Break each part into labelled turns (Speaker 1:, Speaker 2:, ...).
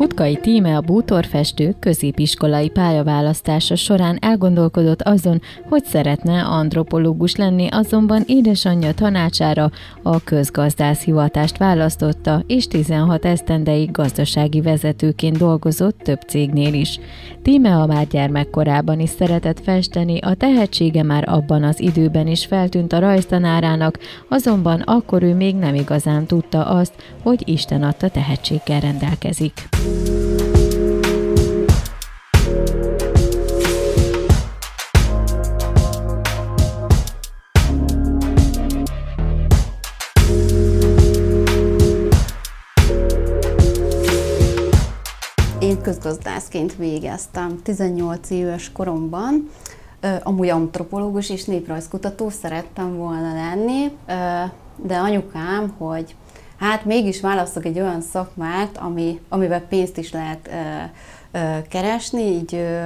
Speaker 1: Kotkai Tíme a bútorfestő középiskolai pályaválasztása során elgondolkodott azon, hogy szeretne antropológus lenni, azonban édesanyja tanácsára a közgazdász hivatást választotta, és 16 esztendeig gazdasági vezetőként dolgozott több cégnél is. Tíme a már gyermekkorában is szeretett festeni, a tehetsége már abban az időben is feltűnt a rajztanárának, azonban akkor ő még nem igazán tudta azt, hogy Isten adta tehetséggel rendelkezik.
Speaker 2: Én közgazdászként végeztem 18 éves koromban, amúgy antropológus és néprajzkutató szerettem volna lenni, de anyukám, hogy hát mégis választok egy olyan szakmát, amiben pénzt is lehet keresni,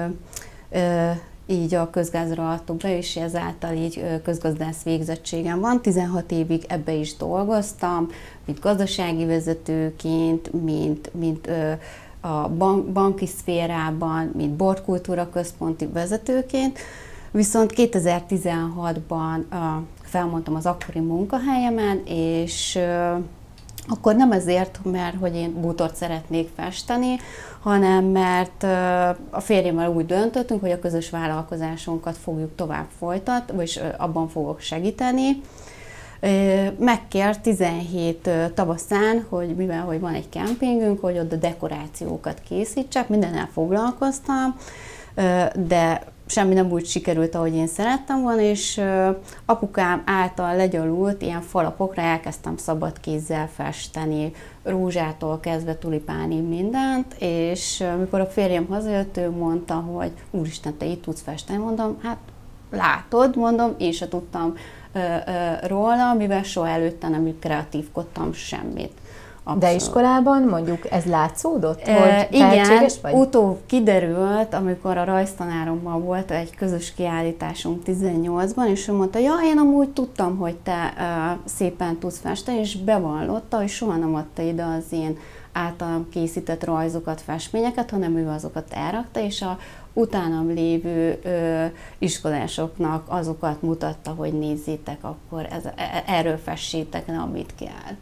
Speaker 2: így a közgázra adtuk be, és ezáltal így közgazdász végzettségem van. 16 évig ebbe is dolgoztam, mint gazdasági vezetőként, mint a banki szférában, mint bordkultúra központi vezetőként, viszont 2016-ban felmondtam az akkori munkahelyemen, és akkor nem azért, mert hogy én bútort szeretnék festeni, hanem mert a férjemmel úgy döntöttünk, hogy a közös vállalkozásunkat fogjuk tovább folytatni, vagyis abban fogok segíteni. Megkért 17 tavaszán, hogy mivel hogy van egy kempingünk, hogy ott a dekorációkat készítsek, mindennel foglalkoztam, de semmi nem úgy sikerült, ahogy én szerettem volna, és apukám által legyalult ilyen falapokra elkezdtem szabad kézzel festeni, rózsától kezdve tulipánig mindent, és mikor a férjem hazajött, ő mondta, hogy úristen, te itt tudsz festeni, mondom, hát látod, mondom, én se tudtam róla, mivel soha előtte nem kreatívkodtam semmit. Abszolút.
Speaker 1: De iskolában mondjuk ez látszódott, hogy tehetséges vagy?
Speaker 2: Igen, utóbb kiderült, amikor a rajztanárommal volt egy közös kiállításunk 18-ban, és ő mondta, ja, én amúgy tudtam, hogy te szépen tudsz festeni, és bevallotta, hogy soha nem adta ide az én általam készített rajzokat, festményeket, hanem ő azokat elrakta, és a utánam lévő iskolásoknak azokat mutatta, hogy nézzétek, akkor erről fessétek le, amit kell.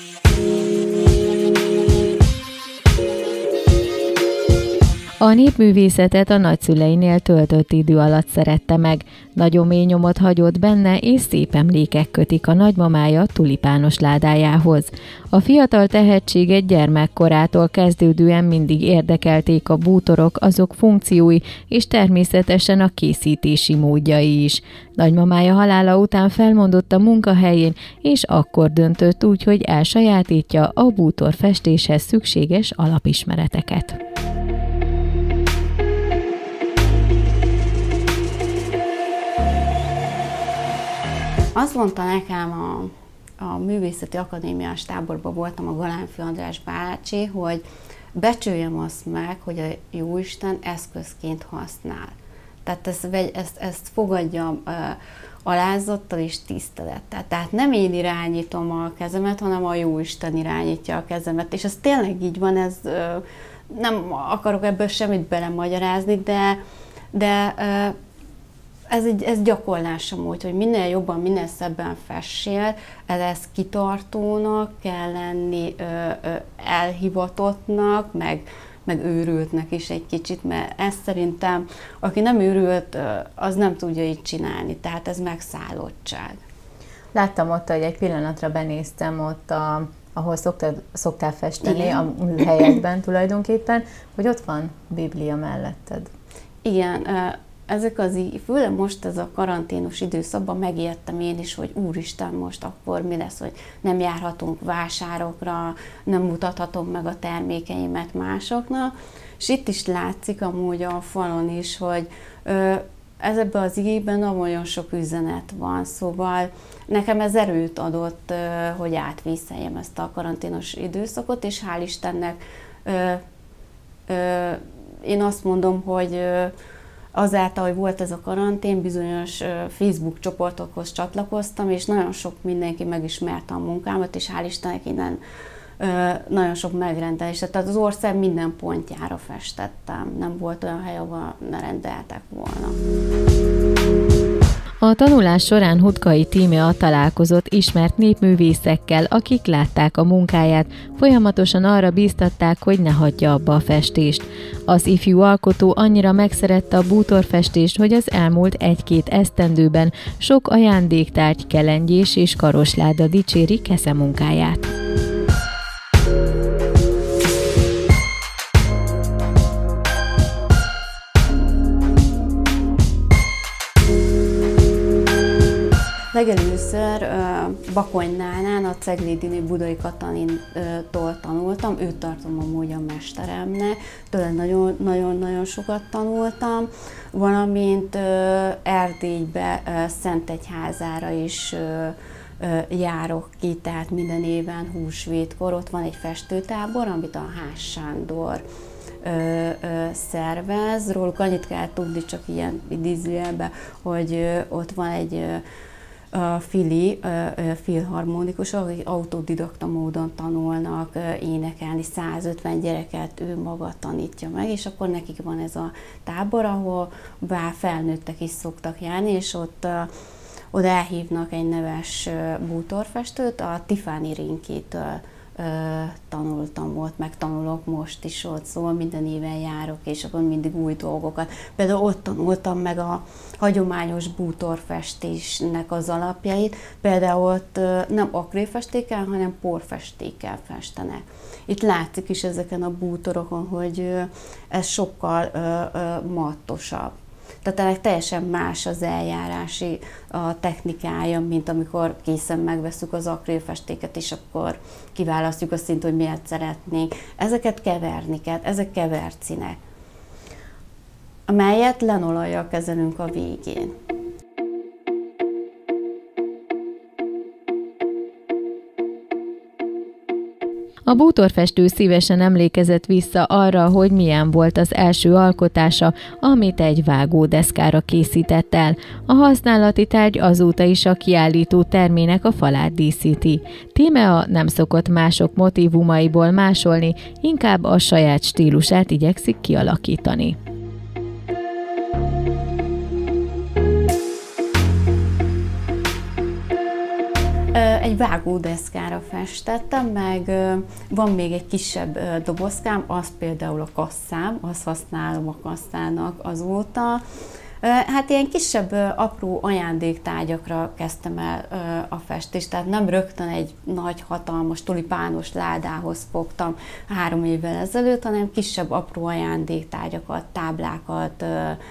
Speaker 1: A népművészetet a nagyszüleinél töltött idő alatt szerette meg. Nagyon mély nyomot hagyott benne, és szép emlékek kötik a nagymamája tulipános ládájához. A fiatal tehetséget gyermekkorától kezdődően mindig érdekelték a bútorok, azok funkciói, és természetesen a készítési módjai is. Nagymamája halála után felmondott a munkahelyén, és akkor döntött úgy, hogy elsajátítja a bútorfestéshez szükséges alapismereteket.
Speaker 2: Azt mondta nekem a Művészeti Akadémiás táborban voltam, a Galánfi András bácsi, hogy becsüljem azt meg, hogy a Jóisten eszközként használ. Tehát ezt fogadjam alázattal és tisztelettel. Tehát nem én irányítom a kezemet, hanem a Jóisten irányítja a kezemet. És ez tényleg így van, nem akarok ebből semmit belemagyarázni, de ez gyakorlásom úgy, hogy minél jobban, minél szebben fessél, ez kitartónak kell lenni, elhivatottnak, meg őrültnek is egy kicsit, mert ezt szerintem, aki nem őrült, az nem tudja így csinálni, tehát ez megszállottság.
Speaker 1: Láttam ott, hogy egy pillanatra benéztem ott, ahol szoktál festeni, igen, a műhelyedben tulajdonképpen, hogy ott van Biblia melletted.
Speaker 2: Igen, főleg most ez a karanténos időszakban megijedtem én is, hogy úristen, most akkor mi lesz, hogy nem járhatunk vásárokra, nem mutathatom meg a termékeimet másoknak, és itt is látszik amúgy a falon is, hogy ebben az igében nagyon sok üzenet van, szóval nekem ez erőt adott, hogy átvészeljem ezt a karanténos időszakot, és hál' Istennek én azt mondom, hogy azáltal, hogy volt ez a karantén, bizonyos Facebook csoportokhoz csatlakoztam, és nagyon sok mindenki megismerte a munkámat, és hál' Istennek innen nagyon sok megrendelésre, tehát az ország minden pontjára festettem. Nem volt olyan hely, ahol ne rendeltek volna.
Speaker 1: A tanulás során Hutkai Tímea találkozott ismert népművészekkel, akik látták a munkáját, folyamatosan arra bíztatták, hogy ne hagyja abba a festést. Az ifjú alkotó annyira megszerette a bútorfestést, hogy az elmúlt 1-2 esztendőben sok ajándéktárgy, kelengyés és karosláda dicséri keszemunkáját.
Speaker 2: Legelőször Bakonynánál a Ceglédi Budai Katalintól tanultam, őt tartom amúgy a mesteremnek, tőle nagyon-nagyon sokat tanultam, valamint Erdélybe, Szentegyházára is járok ki, tehát minden éven húsvétkor ott van egy festőtábor, amit a Ház Sándor szervez. Róluk annyit kell tudni, csak ilyen idézőjelben, hogy ott van egy filharmonikusok, akik autodidakta módon tanulnak énekelni, 150 gyereket ő maga tanítja meg, és akkor nekik van ez a tábor, ahol bár felnőttek is szoktak járni, és ott oda elhívnak egy neves bútorfestőt, a Tiffany Rinkitől tanultam ott, meg tanulok most is ott, szóval minden éven járok, és akkor mindig új dolgokat. Például ott tanultam meg a hagyományos bútorfestésnek az alapjait, például ott nem akrilfestékkel, hanem porfestékkel festenek. Itt látszik is ezeken a bútorokon, hogy ez sokkal mattosabb. Tehát ennek teljesen más az eljárási a technikája, mint amikor készen megveszünk az akrilfestéket, és akkor kiválasztjuk a szint, hogy miért szeretnénk. Ezeket keverni kell, ezek kevert színek, amelyet lenolajjal kezelünk a végén.
Speaker 1: A bútorfestő szívesen emlékezett vissza arra, hogy milyen volt az első alkotása, amit egy vágódeszkára készített el. A használati tárgy azóta is a kiállító termének a falát díszíti. Tímea nem szokott mások motívumaiból másolni, inkább a saját stílusát igyekszik kialakítani.
Speaker 2: Egy vágódeszkára festettem, meg van még egy kisebb dobozkám, az például a kasszám, azt használom a kasszának azóta. Hát ilyen kisebb, apró ajándéktárgyakra kezdtem el a festést, tehát nem rögtön egy nagy, hatalmas, tulipános ládához fogtam 3 évvel ezelőtt, hanem kisebb, apró ajándéktárgyakat, táblákat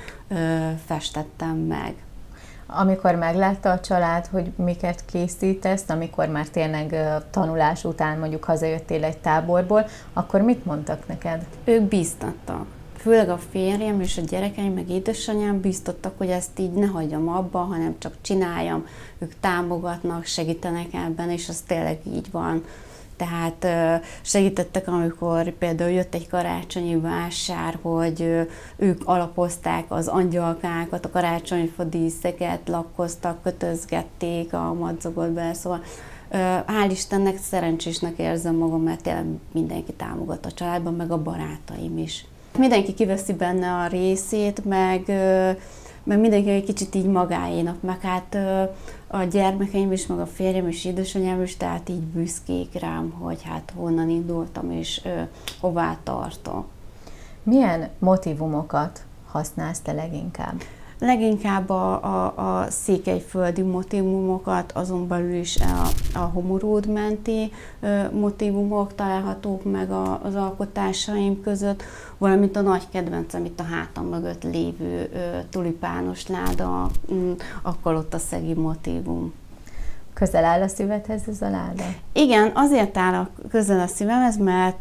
Speaker 2: festettem meg.
Speaker 1: Amikor meglátta a család, hogy miket készítesz, amikor már tényleg tanulás után mondjuk hazajöttél egy táborból, akkor mit mondtak neked?
Speaker 2: Ők bíztattak. Főleg a férjem és a gyerekeim, meg édesanyám bíztattak, hogy ezt így ne hagyjam abba, hanem csak csináljam. Ők támogatnak, segítenek ebben, és az tényleg így van. Tehát segítettek, amikor például jött egy karácsonyi vásár, hogy ők alapozták az angyalkákat, a karácsonyfa díszeket, lakkoztak, kötözgették a madzagot be, szóval hál' Istennek szerencsésnek érzem magam, mert tényleg mindenki támogat a családban, meg a barátaim is. Mindenki kiveszi benne a részét, meg mindenki egy kicsit így magáénak, meg hát a gyermekeim is, meg a férjem és édesanyám is, tehát így büszkék rám, hogy hát honnan indultam és hová tartok. Milyen
Speaker 1: motívumokat használsz te leginkább?
Speaker 2: Leginkább a székelyföldi motívumokat, azon belül is a Homoród menti motívumok találhatók meg az alkotásaim között, valamint a nagy kedvencem itt a hátam mögött lévő tulipános láda, akkor ott a szegi motívum.
Speaker 1: Közel áll a szívedhez ez a láda?
Speaker 2: Igen, azért áll közel a szívemhez, mert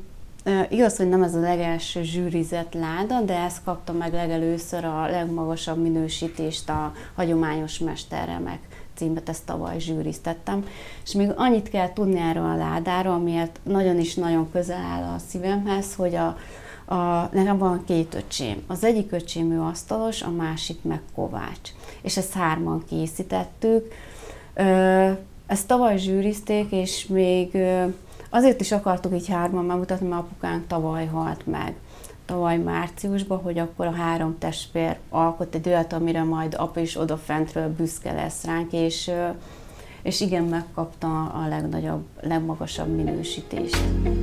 Speaker 2: igaz, hogy nem ez a legelső zsűrizett láda, de ezt kapta meg legelőször a legmagasabb minősítést, a hagyományos mesterremek címet, ezt tavaly zsűriztettem. És még annyit kell tudni erről a ládáról, amiért nagyon is nagyon közel áll a szívemhez, hogy nekem van 2 öcsém. Az egyik öcsém ő asztalos, a másik meg kovács. És ezt 3-an készítettük. Ezt tavaly zsűrizték, és még Azért is akartuk így hárman megmutatni, mert apukánk tavaly halt meg. Tavaly márciusban, hogy akkor a 3 testvér alkot egy olyat, amire majd apa is odafentről büszke lesz ránk, és igen, megkapta a legmagasabb minősítést.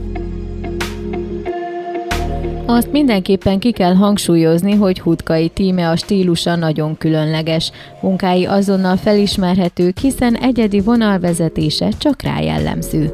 Speaker 1: Azt mindenképpen ki kell hangsúlyozni, hogy Hutkai Tíme a stílusa nagyon különleges. Munkái azonnal felismerhetők, hiszen egyedi vonalvezetése csak rá jellemző.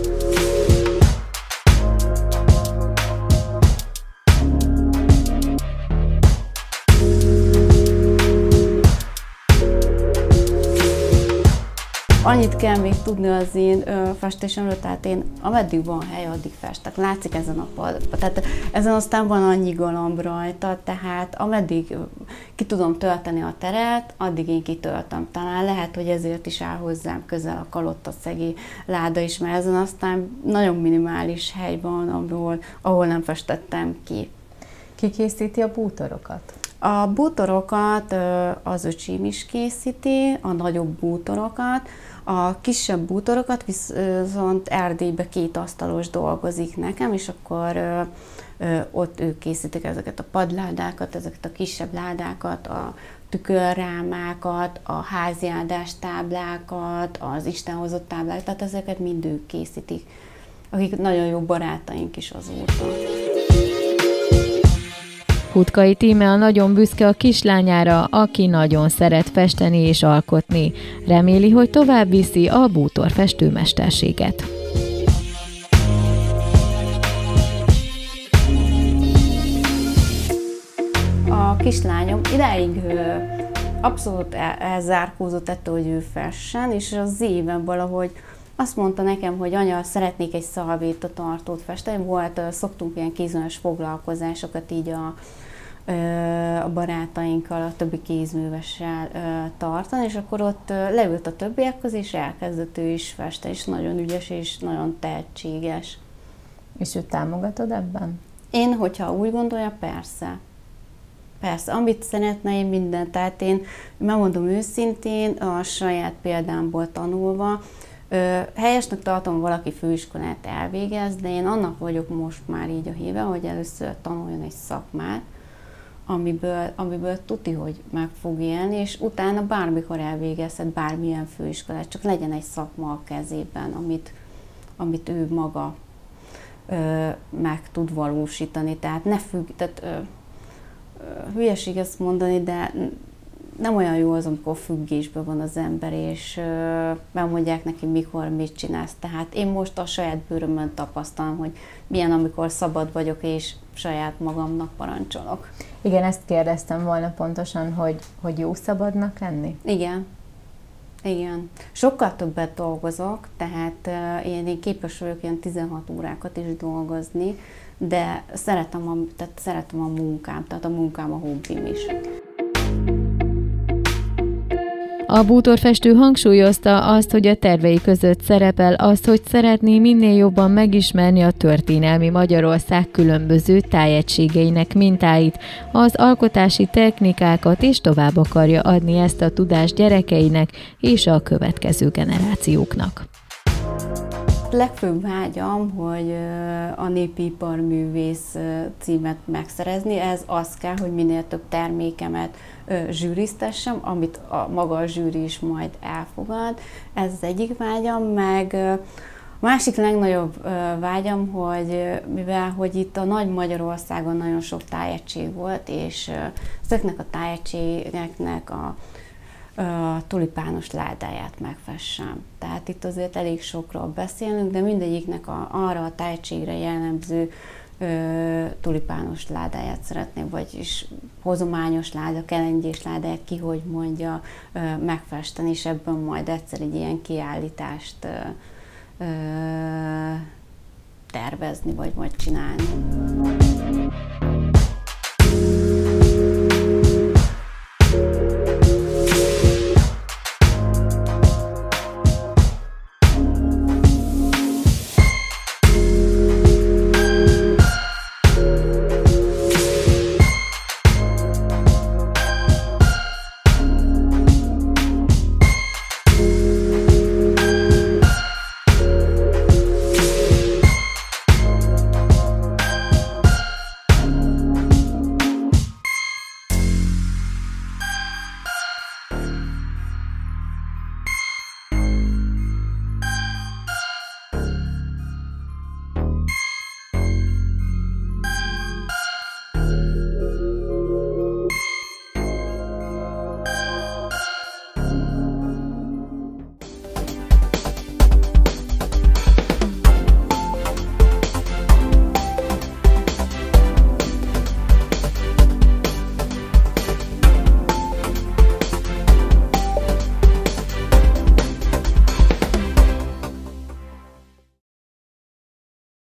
Speaker 2: Annyit kell még tudni az én festésemről, tehát én ameddig van hely, addig festek. Látszik ezen a padban. Tehát ezen aztán van annyi galamb rajta, tehát ameddig ki tudom tölteni a teret, addig én kitöltöm. Talán lehet, hogy ezért is áll hozzám közel a kalottaszegi láda is, mert ezen aztán nagyon minimális hely van, ahol nem festettem ki.
Speaker 1: Ki készíti a bútorokat?
Speaker 2: A bútorokat az öcsém is készíti, a nagyobb bútorokat. A kisebb bútorokat viszont Erdélybe 2 asztalos dolgozik nekem, és akkor ott ők készítik ezeket a padládákat, ezeket a kisebb ládákat, a tükörrámákat, a háziáldás táblákat, az Isten hozott táblákat, tehát ezeket mind ők készítik, akik nagyon jó barátaink is azóta.
Speaker 1: Hutkai Tíme a nagyon büszke a kislányára, aki nagyon szeret festeni és alkotni. Reméli, hogy tovább viszi a bútorfestő mesterséget.
Speaker 2: A kislányom idáig abszolút elzárkózott ettől, hogy ő fessen, és az éven valahogy azt mondta nekem, hogy anya, szeretnék egy szalvétatartót festeni. Szoktunk ilyen kézműves foglalkozásokat így a barátainkkal, a többi kézművessel tartani, és akkor ott leült a többiek közé, és elkezdett ő is festeni, és nagyon ügyes, és nagyon tehetséges.
Speaker 1: És őt támogatod ebben?
Speaker 2: Én, hogyha úgy gondolja, persze. Persze, amit szeretne, én mindent. Tehát én megmondom őszintén, a saját példámból tanulva, helyesnek tartom, valaki főiskolát elvégez, de én annak vagyok most már így a híve, hogy először tanuljon egy szakmát, amiből tuti, hogy meg fog élni, és utána bármikor elvégezhet bármilyen főiskolát, csak legyen egy szakma a kezében, amit ő maga meg tud valósítani. Tehát ne függ, hülyeség ezt mondani, de nem olyan jó az, amikor függésben van az ember, és megmondják neki, mikor mit csinálsz. Tehát én most a saját bőrömön tapasztalom, hogy milyen, amikor szabad vagyok, és saját magamnak parancsolok.
Speaker 1: Igen, ezt kérdeztem volna pontosan, hogy jó szabadnak lenni?
Speaker 2: Igen. Igen. Sokkal többet dolgozok, tehát én képes vagyok ilyen 16 órákat is dolgozni, de szeretem a munkám, tehát a munkám a hobbim is.
Speaker 1: A bútorfestő hangsúlyozta azt, hogy a tervei között szerepel az, hogy szeretné minél jobban megismerni a történelmi Magyarország különböző tájegységeinek mintáit, az alkotási technikákat, és tovább akarja adni ezt a tudást gyerekeinek és a következő generációknak.
Speaker 2: A legfőbb vágyam, hogy a népi iparművész címet megszerezni. Ez az kell, hogy minél több termékemet zsűriztessem, amit maga a zsűri is majd elfogad. Ez az egyik vágyam, meg a másik legnagyobb vágyam, hogy mivel hogy itt a nagy Magyarországon nagyon sok tájegység volt, és ezeknek a tájegységeknek a tulipános ládáját megfessem. Tehát itt azért elég sokról beszélünk, de mindegyiknek arra a tájegységre jellemző tulipános ládáját szeretném, vagyis hozományos láda, kelengyés ládáját, ki hogy mondja, megfesteni, és ebben majd egyszer egy ilyen kiállítást tervezni, vagy majd csinálni.